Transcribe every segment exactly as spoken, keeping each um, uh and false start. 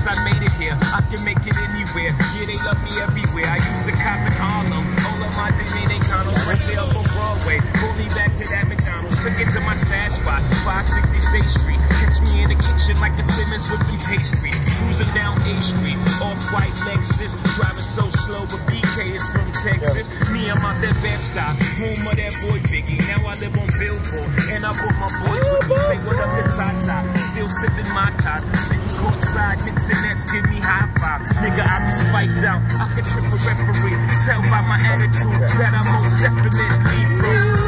I made it here, I can make it anywhere. Yeah, they love me everywhere. I used to cop in Harlem. All of my Dominicanos right there up on Broadway. Pulled me back to that McDonald's. Took it to my stash spot, five sixty State Street. Catch me in the kitchen like the Simmons whipping pastry. Cruising down A Street, off-white Lexus. Driving so slow, but B K is from Texas. Me, I'm out that Bed-Stuy, home of that boy Biggie. Now I live on Billboard, and I brought my boys with me. Say what up to Tata, still sipping my top. Sitting courtside, Knicks and Nets give me high five. Nigga, I be spiked out, I can trip a referee. Tell by my attitude that I most definitely from.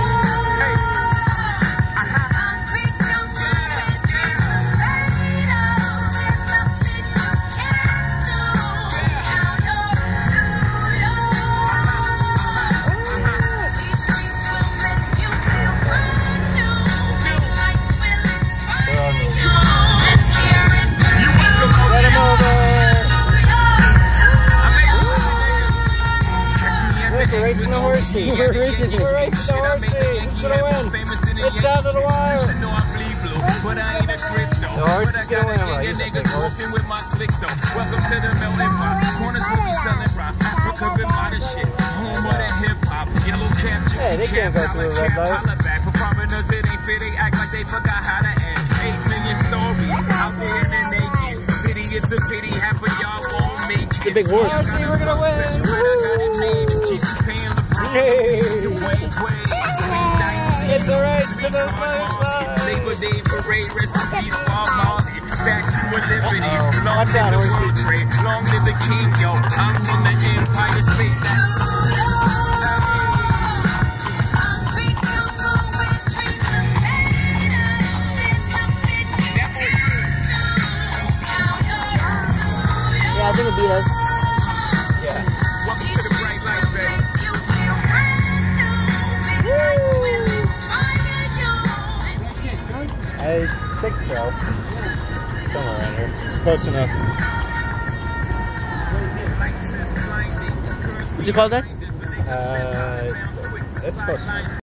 We're racing the horsey. We're racing, we're racing the horsey. Who's gonna win? It's down to the wire. The horse is gonna win. Right? He's walking with my click though. Welcome to the melting pot. Corners will be selling rock. Africa been modern shit. Home of that hip hop. Yellow cap, gypsy cap, dollar cap, holla back. For foreigners it ain't fair. They act like they forgot how to end. Eight million stories out there in the naked city. It's a pity half of y'all won't make it. The big horse. Horsey, we're gonna win. Yay. It's a race to the finish line. Labor Day parade, rest in peace, Bob Marley. Statue of Liberty. Long live the World Trade. Long live the King, yo. I'm from the Empire State. Yeah, I think it beat us. Yeah. Welcome to the bright light, baby. I think so. Somewhere around here. Close enough. What'd you call that? Uh, it's close enough.